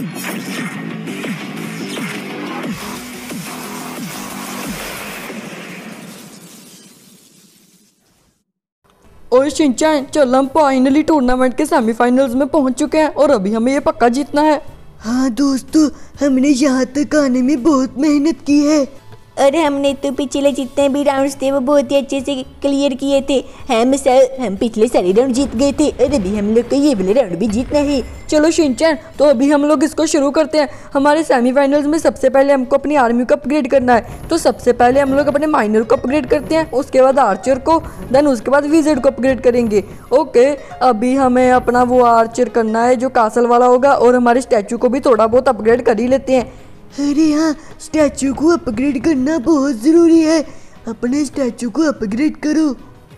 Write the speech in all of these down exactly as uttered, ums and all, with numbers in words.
और शिनचैन चल, हम फाइनली टूर्नामेंट के सेमीफाइनल्स में पहुंच चुके हैं और अभी हमें ये पक्का जीतना है। हाँ दोस्तों, हमने यहाँ तक आने में बहुत मेहनत की है और हमने तो पिछले जितने भी राउंड्स थे वो बहुत ही अच्छे से क्लियर किए थे। हम सर हम पिछले सारे राउंड जीत गए थे और अभी हम लोग को ये वाले राउंड भी जीतना है। चलो शिनचैन, तो अभी हम लोग इसको शुरू करते हैं। हमारे सेमीफाइनल्स में सबसे पहले हमको अपनी आर्मी को अपग्रेड करना है, तो सबसे पहले हम लोग अपने माइनर को अपग्रेड करते हैं, उसके बाद आर्चर को, देन उसके बाद विज़र्ड को अपग्रेड करेंगे। ओके, अभी हमें अपना वो आर्चर करना है जो कासल वाला होगा, और हमारे स्टैचू को भी थोड़ा बहुत अपग्रेड कर ही लेते हैं। अरे हाँ, स्टैचू को अपग्रेड करना बहुत ज़रूरी है। अपने स्टैचू को अपग्रेड करो।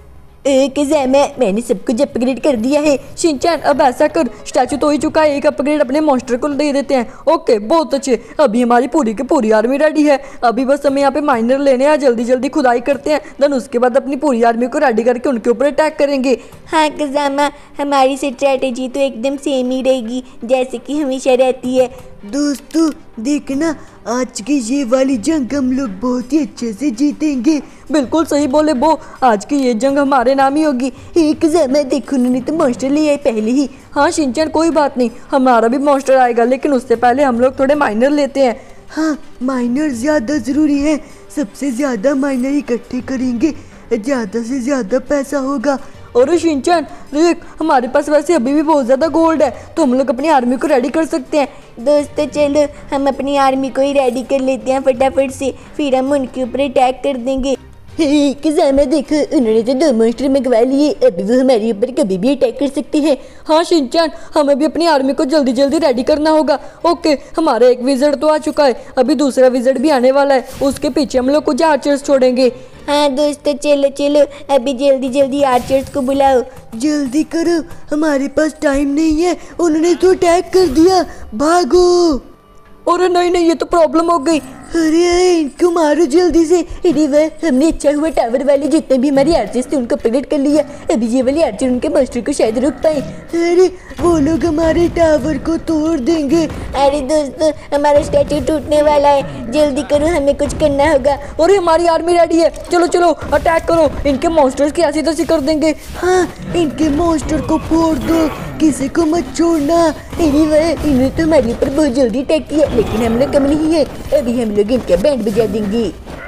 एक मैंने सब कुछ अपग्रेड कर दिया है। शिनचैन अब ऐसा कर, स्टैचू तो ही चुका है, एक अपग्रेड अपने मॉन्स्टर को दे देते हैं। ओके बहुत अच्छे, अभी हमारी पूरी की पूरी आर्मी रेडी है। अभी बस हमें यहाँ पे माइनर लेने हैं, जल्दी जल्दी खुदाई करते हैं, देन उसके बाद अपनी पूरी आर्मी को रेडी करके उनके ऊपर अटैक करेंगे। हाँ कज़ामा, हमारी स्ट्रैटेजी तो एकदम सेम ही रहेगी जैसे कि हमेशा रहती है। दोस्तों देखना, आज की ये वाली जंग हम लोग बहुत ही अच्छे से जीतेंगे। बिल्कुल सही बोले वो, आज की ये जंग हमारे नाम ही होगी। एक समय देखो, उन्होंने तो मॉन्स्टर ले आए पहले ही। हाँ शिनचैन कोई बात नहीं, हमारा भी मॉन्स्टर आएगा, लेकिन उससे पहले हम लोग थोड़े माइनर लेते हैं। हाँ, माइनर ज़्यादा ज़रूरी है। सबसे ज़्यादा माइनर इकट्ठे करेंगे, ज़्यादा से ज़्यादा पैसा होगा। और शिनचैन देख, हमारे पास वैसे अभी भी बहुत ज़्यादा गोल्ड है, तो हम लोग अपनी आर्मी को रेडी कर सकते हैं। दोस्तों चलो हम अपनी आर्मी को ही रेडी कर लेते हैं फटाफट से, फिर हम उनके ऊपर अटैक कर देंगे। किसान देखो, उन्होंने तो दो मॉन्स्टर मंगवा लिए, अभी वो हमारे ऊपर कभी भी अटैक कर सकते हैं। हाँ शिनचैन, हमें भी अपनी आर्मी को जल्दी जल्दी रेडी करना होगा। ओके, हमारा एक विज़र्ड तो आ चुका है, अभी दूसरा विज़र्ड भी आने वाला है, उसके पीछे हम लोग कुछ आर्चर्स छोड़ेंगे। हाँ दोस्तों चलो चलो, अभी जल्दी जल्दी आर्चर्स को बुलाओ। जल्दी करो, हमारे पास टाइम नहीं है, उन्होंने तो अटैक कर दिया, भागो। अरे नहीं नहीं, ये तो प्रॉब्लम हो गई। अरे इनको मारो जल्दी से। अरे वाह, हमने अच्छा हुआ टावर वाले जितने भी हमारे आर्चर्स थे उनको अपग्रेड कर लिया। अभी ये वाले आर्चर उनके मास्टर को शायद रोक पाए। अरे वो लोग हमारे टावर को तोड़ देंगे। अरे दोस्तों, हमारा स्टैचू टूटने वाला है, जल्दी करो, हमें कुछ करना होगा। और हमारी आर्मी रेडी है, चलो चलो अटैक करो, इनके मॉन्स्टर्स की ऐसी तैसी कर देंगे। हाँ, इनके मॉन्स्टर को फोड़ दो, किसी को मत छोड़ना। अरे वाह, इन्होंने तो हमारे ऊपर बहुत जल्दी अटैक किया, लेकिन हम लोग कम नहीं है, अभी हम लोग इनका बैंड बजा देंगे।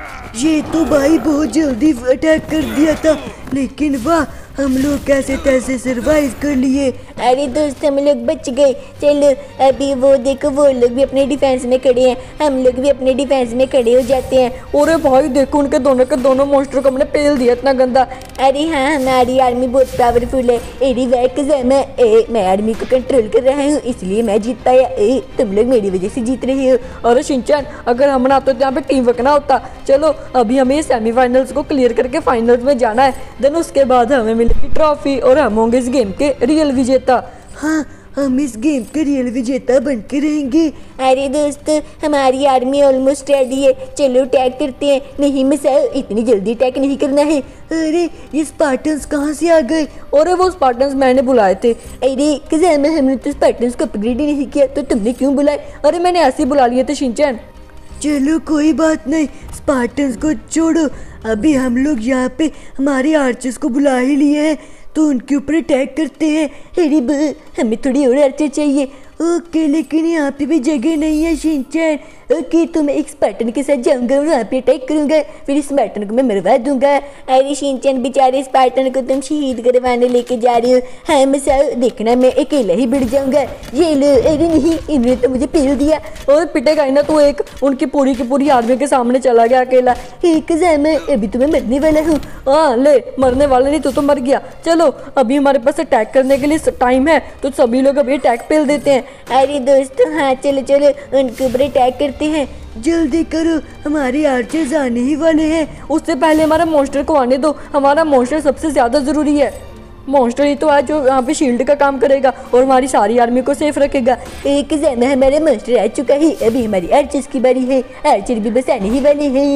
ये तो भाई बहुत जल्दी अटैक कर दिया था, लेकिन वाह, हम लोग कैसे तैसे सरवाइव कर लिए। अरे दोस्त, हम लोग बच गए। चलो अभी वो देखो, वो लोग भी अपने डिफेंस में खड़े हैं, हम लोग भी अपने डिफेंस में खड़े हो जाते हैं। अरे भाई देखो, उनके दोनों के दोनों मॉन्स्टर को हमने पेल दिया इतना गंदा। अरे हाँ, हमारी आर्मी बहुत पावरफुल है। अरे वाह, मैं ए, मैं आर्मी को कंट्रोल कर रहा हूँ, इसलिए मैं जीत पाया। ए, तुम लोग मेरी वजह से जीत रहे हो। और शिनचैन, अगर हम ना तो यहाँ पे टीम वर्क ना होता। चलो अभी हमें सेमीफाइनल्स को क्लियर करके फाइनल्स में जाना है, देन उसके बाद हमें मिलेगी ट्रॉफी और हम होंगे इस गेम के रियल विजेता। हाँ, हम इस गेम के रियल विजेता बन के रहेंगे। अरे दोस्तों, हमारी आर्मी ऑलमोस्ट रेडी है, चलो अटैक करते हैं। नहीं मिसाइल, इतनी जल्दी अटैक नहीं करना है। अरे ये स्पार्टन्स कहाँ से आ गए? और वो स्पार्टन्स मैंने बुलाए थे। अरे कज़ामा, हमने तो स्पार्टन्स को अपग्रेड ही नहीं किया, तो तुमने क्यों बुलाए? अरे मैंने ऐसे ही बुला लिए थे शिनचैन। चलो कोई बात नहीं, स्पार्टन्स को छोड़ो, अभी हम लोग यहाँ पे हमारे आर्चर्स को बुला ही लिए हैं, तो उनके ऊपर अटैक करते हैं। अरे ब, हमें थोड़ी और आर्चर चाहिए। ओके, लेकिन यहाँ पे भी जगह नहीं है शिनचैन। ओके, तो मैं एक स्पार्टन के साथ जाऊंगा और वहाँ पे अटैक करूंगा, फिर इस स्पार्टन को मैं मरवा दूंगा। अरे शिनचैन, बेचारे स्पार्टन को तुम शहीद करवाने लेके जा रहे हो। हाँ मसाओ, देखना मैं अकेला ही बिड़ जाऊंगा। ये लो। अरे नहीं, इन्होंने तो मुझे पेल दिया। और पिटेगा ही ना तो एक, उनकी पूरी की पूरी आर्मी के सामने चला गया अकेला। एक मैं अभी तो मैं मरने वाला हूँ। हाँ ले, मरने वाला नहीं तो तो मर गया। चलो अभी हमारे पास अटैक करने के लिए टाइम है, तो सभी लोग अभी अटैक पेल देते हैं। अरे दोस्तों, हाँ चलो चलो, उनके ऊपर अटैक करते हैं। जल्दी करो, हमारे आर्चर्स आने ही वाले हैं। उससे पहले हमारा मॉन्स्टर को आने दो, हमारा मॉन्स्टर सबसे ज़्यादा ज़रूरी है। मॉन्स्टर ही तो है जो यहाँ पे शील्ड का काम करेगा और हमारी सारी आर्मी को सेफ रखेगा। एक समय हमारा मॉन्स्टर आ चुका है, अभी हमारी आर्चर्स की बारी है। आर्चर भी बस आने ही वाले हैं।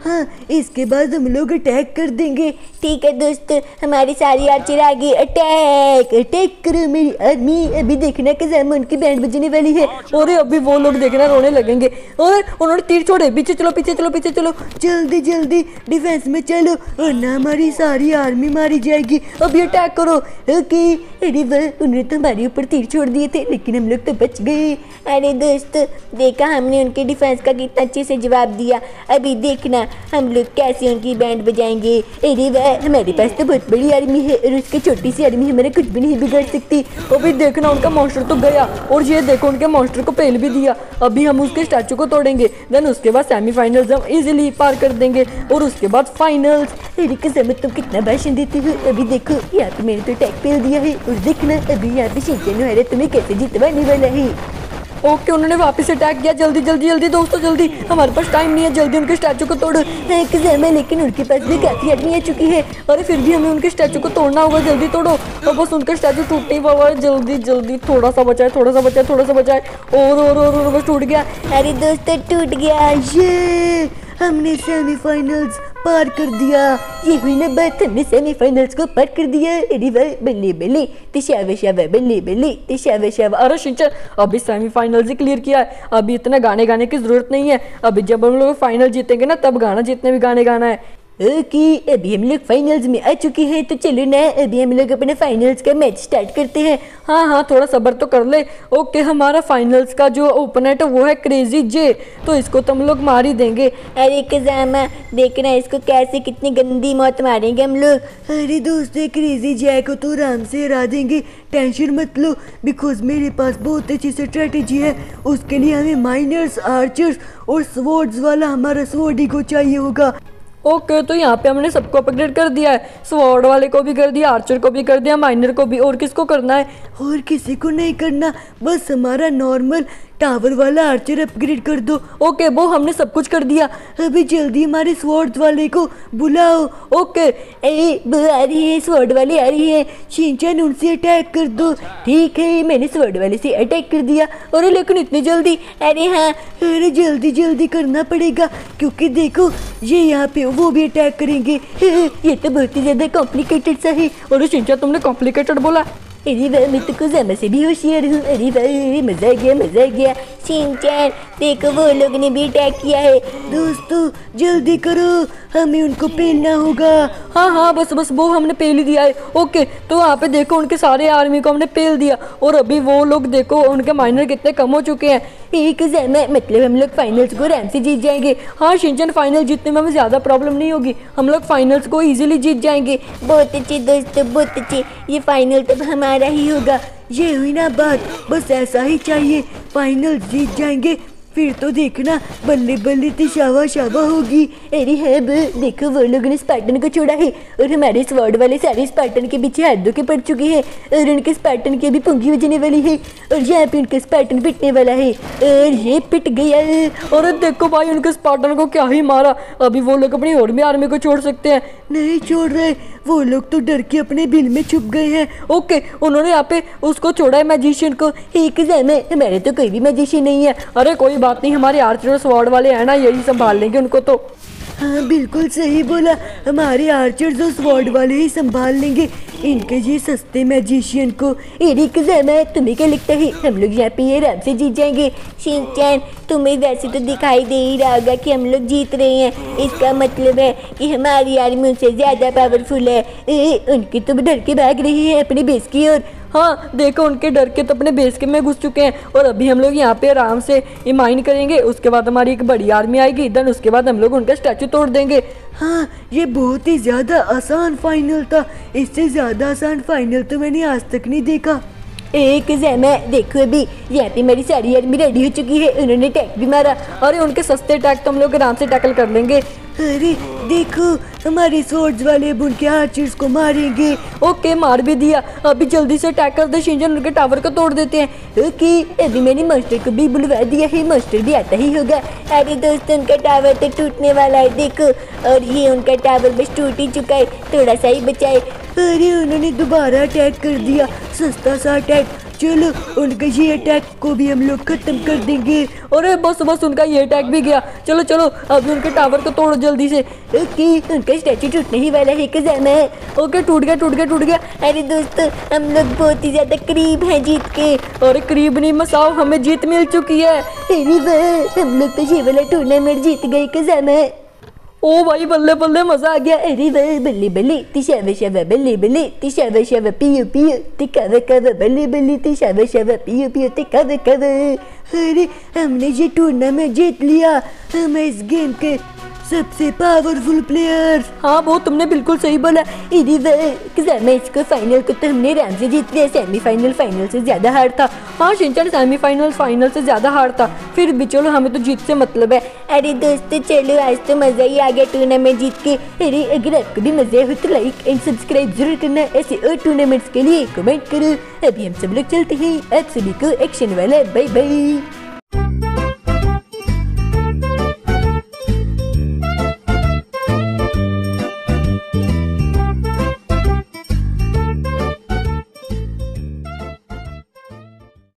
हाँ, इसके बाद हम लोग अटैक कर देंगे। ठीक है दोस्त, हमारी सारी आर्चर आ गई। अटैक अटैक करो मेरी आर्मी। अभी देखना कज़ामा उनकी बैंड बजने वाली है। और अभी वो लोग देखना रोने लगेंगे। और उन्होंने तीर छोड़े, पीछे चलो पीछे चलो पीछे चलो, जल्दी जल्दी डिफेंस में चलो वरना हमारी सारी आर्मी मारी जाएगी। अभी अटैक करो। ओके, अरे वाह, उन्होंने तो हमारे ऊपर तीर छोड़ दिए थे लेकिन हम लोग तो बच गए। अरे दोस्त, देखा हमने उनके डिफेंस का कितना अच्छे से जवाब दिया। अभी देखना हम लोग कैसे उनकी बैंड बजाएंगे। अरे वाह, हमारे पास तो बहुत बड़ी आर्मी है और उसकी छोटी सी आर्मी हमारा कुछ भी नहीं बिगाड़ सकती। अभी देखना उनका मॉन्स्टर तो गया और ये देखो उनके मॉन्स्टर को पेल भी दिया। अभी हम उसके स्टैचू को तोड़ेंगे, देन उसके बाद सेमीफाइनल्स हम इजीली पार कर देंगे और उसके बाद फाइनल्स। अरे कज़ामा तुम कितना भाषण देते हो। अभी देखो यहाँ पे मैंने तो टैग पेल दिया है और देखना अभी यहाँ पे शिनचैन है तुम्हें कैसे जितवाने वाला है। ओके, उन्होंने वापस अटैक किया। जल्दी जल्दी जल्दी दोस्तों जल्दी, हमारे पास टाइम नहीं है, जल्दी उनके स्टैचू को तोड़ो। है कज़ामा, लेकिन उनके पास भी काफी आदमी आ चुकी है। अरे फिर भी हमें उनके स्टैचू को तोड़ना होगा, जल्दी तोड़ो। और बस उनका स्टैचू टूटने वाला है, जल्दी जल्दी, थोड़ा सा बचा है थोड़ा सा बचा है थोड़ा सा बचा है और और और, और बस टूट गया। अरे दोस्तों टूट गया। ये हमने सेमीफाइनल्स पार कर दिया। ये हुई ना बात, हमने सेमीफाइनल्स को पार कर दिया। अरे वाह, बल्ले बल्ले, तिशावा शावा, बल्ले बल्ले, तिशावा शावा। अरे शिनचैन, अभी सेमीफाइनल ही क्लियर किया है, अभी इतना गाने गाने की जरूरत नहीं है। अभी जब हम लोग फाइनल जीतेंगे ना तब गाना, जितने भी गाने गाना है। ओके, अभी हम लोग फाइनल्स में आ चुके हैं तो चलो ना अभी हम लोग अपने फाइनल्स का मैच स्टार्ट करते हैं। हाँ हाँ, थोड़ा सब्र तो कर ले। ओके, हमारा फाइनल्स का जो ओपोनेंट है वो है क्रेजी जे, तो इसको तो हम लोग मार ही देंगे। अरे कज़ामा, देखना इसको कैसे कितनी गंदी मौत मारेंगे हम लोग। अरे दोस्तों, क्रेजी जैक को तो आराम से हरा देंगे, टेंशन मत लो, बिकॉज मेरे पास बहुत अच्छी स्ट्रेटेजी है। उसके लिए हमें माइनर्स, आर्चर्स और स्वॉर्ड्स वाला हमारा स्वॉर्ड ही को चाहिए होगा। ओके okay, तो यहाँ पे हमने सबको अपग्रेड कर दिया है, स्वॉर्ड वाले को भी कर दिया, आर्चर को भी कर दिया, माइनर को भी। और किसको करना है? और किसी को नहीं करना, बस हमारा नॉर्मल टावर वाला आर्चर अपग्रेड कर दो। ओके, वो हमने सब कुछ कर दिया। अभी जल्दी हमारे स्वॉर्ड वाले को बुलाओ। ओके, ए वो आ रही है, स्वॉर्ड वाले आ रही है। शिनचैन उनसे अटैक कर दो। ठीक है, मैंने स्वॉर्ड वाले से अटैक कर दिया। अरे लेकिन इतनी जल्दी? अरे हाँ, अरे जल्दी जल्दी करना पड़ेगा क्योंकि देखो ये यहाँ पे वो भी अटैक करेंगे। ये तो बहुत ही ज्यादा कॉम्प्लिकेटेड सा है। और शिनचैन, तुमने कॉम्प्लिकेटेड बोला? अरे वाह, मैं तो कज़ामा से भी होशियार हूँ। अरे वाह, मजा आ गया मजा आ गया। शिनचैन देखो वो लोग ने भी अटैक किया है। दोस्तों जल्दी करो, हमें उनको पेलना होगा। हाँ हाँ, बस बस वो हमने पेल ही दिया है। ओके, तो वहाँ पे देखो उनके सारे आर्मी को हमने पेल दिया और अभी वो लोग देखो उनके माइनर कितने कम हो चुके हैं। एक कज़ामा, मतलब हम लोग फाइनल्स को आराम से जीत जाएंगे। हाँ शिनचैन, फाइनल जीतने में हमें ज़्यादा प्रॉब्लम नहीं होगी, हम लोग फाइनल्स को ईजिली जीत जाएंगे। बहुत अच्छे दोस्तों, बहुत अच्छे। ये फाइनल तब हमारा ही होगा। ये हुई ना बात, बस ऐसा ही चाहिए, फाइनल जीत जाएंगे फिर तो देखना बल्ले बल्ले तिशावा शावा होगी। अरे है देखो वो लोगों ने स्पार्टन को छोड़ा है और हमारे स्वॉर्ड वाले सारे स्पार्टन के पीछे हाथ धो के पड़ चुके हैं और उनके स्पार्टन की अभी पुंगी बजने वाली है और यहाँ पे उनका स्पार्टन पिटने वाला है और ये पिट गया। और देखो भाई उनके स्पार्टन को क्या ही मारा। अभी वो लोग अपनी और भी आर्मी को छोड़ सकते हैं। नहीं छोड़ रहे, वो लोग तो डर के अपने बिल में छुप गए हैं। ओके, उन्होंने यहाँ पे उसको छोड़ा है मैजिशियन को। एक हमारे तो कोई भी मैजिशियन नहीं है। अरे कोई बात नहीं, हमारे आर्चर और स्वॉर्ड वाले हैं ना, यही संभाल लेंगे उनको। तो हाँ बिल्कुल सही बोला, हमारे आर्चर्स और स्वॉर्ड वाले ही संभाल लेंगे इनके ये सस्ते मैजिशियन को। एरिक ज़ामा तुम्हें क्या लगता है हम लोग यहाँ पे आराम से जीत जाएंगे? शिनचैन तुम्हें वैसे तो दिखाई दे ही रहा होगा कि हम लोग जीत रहे हैं, इसका मतलब है कि हमारी आर्मी उनसे ज़्यादा पावरफुल है। ए, उनके तो डर के भाग रही है अपने बेस की ओर। हाँ देखो उनके डर के तो अपने बेस के में घुस चुके हैं और अभी हम लोग यहाँ पे आराम से माइन करेंगे। उसके बाद हमारी एक बड़ी आर्मी आएगी, देन उसके बाद हम लोग उनका स्टैचू तोड़ देंगे। हाँ ये बहुत ही ज़्यादा आसान फाइनल था, इससे ज़्यादा आसान फाइनल तो मैंने आज तक नहीं देखा। एक ज़ामा देखो अभी यहाँ पे मेरी सारी आर्मी रेडी हो चुकी है, उन्होंने टैग भी मारा। अरे उनके सस्ते टैग तो हम लोग आराम से टैकल कर लेंगे। अरे देखो हमारे स्वॉर्ड्स वाले अब उनके आर्चर्स को मारेंगे। ओके मार भी दिया, अभी जल्दी से अटैक कर दे शिनचैन, उनके टावर को तोड़ देते हैं। ओके अभी मैंने मास्टर को भी बुलवा दिया है, मास्टर भी आता ही होगा। अरे दोस्तों उनका टावर तो टूटने वाला है देखो, और ये उनका टावर बस टूट ही चुका है, थोड़ा सा ही बचा है। अरे उन्होंने दोबारा अटैक कर दिया, सस्ता सा अटैक। चलो उनका ये अटैक को भी हम लोग खत्म कर देंगे। अरे बस बस उनका ये अटैक भी गया। चलो चलो अभी उनके टावर को तोड़ो जल्दी से। ओके उनका स्टैचू टूटने ही वाला है खजाना है। ओके टूट गया टूट गया टूट गया। अरे दोस्तों हम लोग बहुत ही ज्यादा करीब हैं जीत के। अरे करीब नहीं मसाओ, हमें जीत मिल चुकी है। अरे वाह हम लोग तो ये वाला टूर्नामेंट जीत गए खजाना। ओ भाई बल्ले बल्ले मजा आ गया। अरे वाह बल्ले बल्ले तिशावा शावा बल्ले बल्ले तिशावा शावा पियो पियो तिकावा कावा बल्ले बल्ले तिशावा शावा पियो पियो तिकावा कावा। अरे हमने ये टूर्नामेंट जीत लिया, हम इस गेम के सबसे पावरफुल प्लेयर्स। हाँ वो तुमने बिल्कुल सही बोला। अरे वाह मैच को फाइनल को तो हमने आराम से जीत लिया। सेमीफाइनल फाइनल से ज्यादा हार्ड था। हाँ शिनचैन सेमीफाइनल फाइनल से ज्यादा हार्ड था, फिर भी चलो हमें तो जीत से मतलब है। अरे दोस्तों चलो आज तो मजा ही आ गया टूर्नामेंट जीत के। अरे अगर आपको भी मजा हो तो लाइक एंड सब्सक्राइब जरूर करना। ऐसे और टूर्नामेंट्स के लिए कमेंट करो। अभी हम सब लोग चलते हैं, आप सभी को एक्शन वाला बाय बाय।